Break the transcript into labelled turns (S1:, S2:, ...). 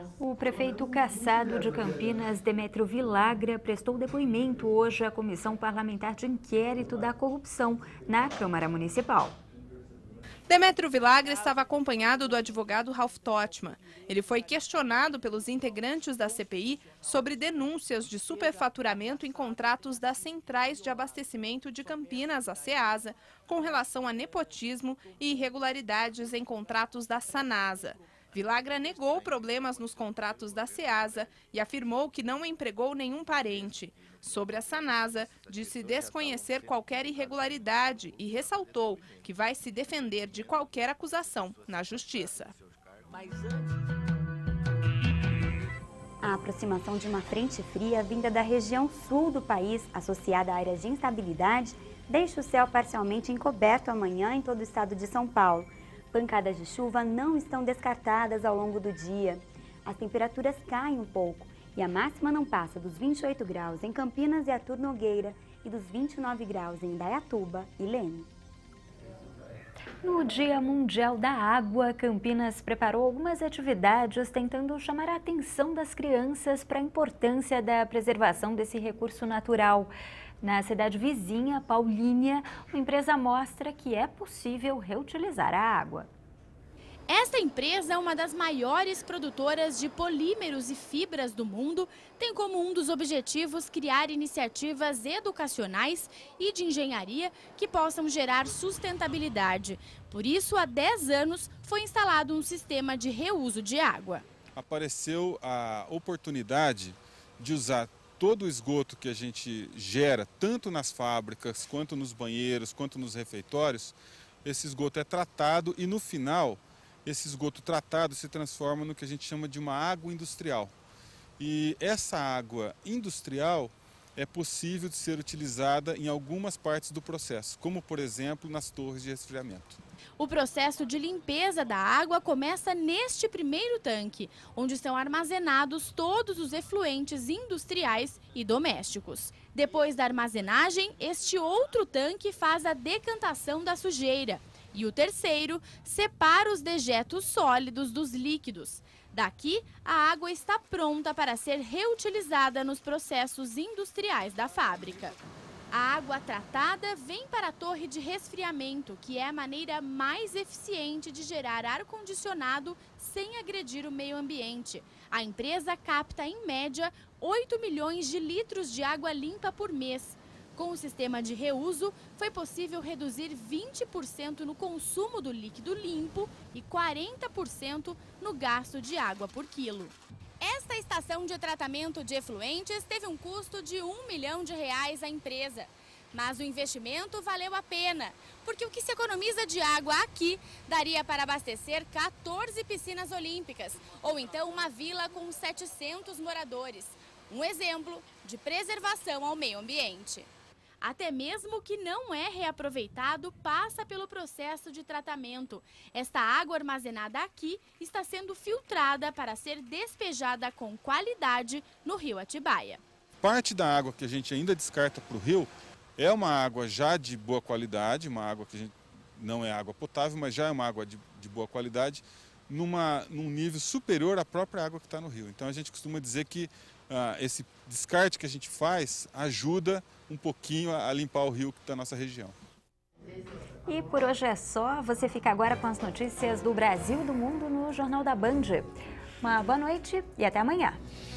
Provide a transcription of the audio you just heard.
S1: O prefeito cassado de Campinas, Demétrio Villagra, prestou depoimento hoje à Comissão Parlamentar de Inquérito da Corrupção na Câmara Municipal.
S2: Demétrio Villagra estava acompanhado do advogado Ralph Totman. Ele foi questionado pelos integrantes da CPI sobre denúncias de superfaturamento em contratos das centrais de abastecimento de Campinas, a Ceasa, com relação a nepotismo e irregularidades em contratos da Sanasa. Villagra negou problemas nos contratos da Ceasa e afirmou que não empregou nenhum parente. Sobre a Sanasa, disse desconhecer qualquer irregularidade e ressaltou que vai se defender de qualquer acusação na Justiça.
S3: A aproximação de uma frente fria vinda da região sul do país, associada a áreas de instabilidade, deixa o céu parcialmente encoberto amanhã em todo o estado de São Paulo. Pancadas de chuva não estão descartadas ao longo do dia. As temperaturas caem um pouco e a máxima não passa dos 28 graus em Campinas e Artur Nogueira e dos 29 graus em Indaiatuba e Leme.
S1: No Dia Mundial da Água, Campinas preparou algumas atividades tentando chamar a atenção das crianças para a importância da preservação desse recurso natural. Na cidade vizinha, Paulínia, uma empresa mostra que é possível reutilizar a água.
S4: Esta empresa é uma das maiores produtoras de polímeros e fibras do mundo, tem como um dos objetivos criar iniciativas educacionais e de engenharia que possam gerar sustentabilidade. Por isso, há 10 anos, foi instalado um sistema de reuso de água.
S5: Apareceu a oportunidade de usar todo o esgoto que a gente gera, tanto nas fábricas, quanto nos banheiros, quanto nos refeitórios. Esse esgoto é tratado e, no final, esse esgoto tratado se transforma no que a gente chama de uma água industrial. E essa água industrial é possível de ser utilizada em algumas partes do processo, como, por exemplo, nas torres de resfriamento.
S4: O processo de limpeza da água começa neste primeiro tanque, onde estão armazenados todos os efluentes industriais e domésticos. Depois da armazenagem, este outro tanque faz a decantação da sujeira. E o terceiro separa os dejetos sólidos dos líquidos. Daqui, a água está pronta para ser reutilizada nos processos industriais da fábrica. A água tratada vem para a torre de resfriamento, que é a maneira mais eficiente de gerar ar-condicionado sem agredir o meio ambiente. A empresa capta, em média, 8 milhões de litros de água limpa por mês. Com o sistema de reuso, foi possível reduzir 20% no consumo do líquido limpo e 40% no gasto de água por quilo. Esta estação de tratamento de efluentes teve um custo de R$1 milhão à empresa. Mas o investimento valeu a pena, porque o que se economiza de água aqui daria para abastecer 14 piscinas olímpicas, ou então uma vila com 700 moradores. Um exemplo de preservação ao meio ambiente. Até mesmo o que não é reaproveitado passa pelo processo de tratamento. Esta água armazenada aqui está sendo filtrada para ser despejada com qualidade no rio Atibaia.
S5: Parte da água que a gente ainda descarta para o rio é uma água já de boa qualidade, uma água que a gente não é água potável, mas já é uma água de boa qualidade, num nível superior à própria água que está no rio. Então a gente costuma dizer que esse descarte que a gente faz ajuda um pouquinho a limpar o rio da nossa região.
S1: E por hoje é só. Você fica agora com as notícias do Brasil e do mundo no Jornal da Band. Uma boa noite e até amanhã.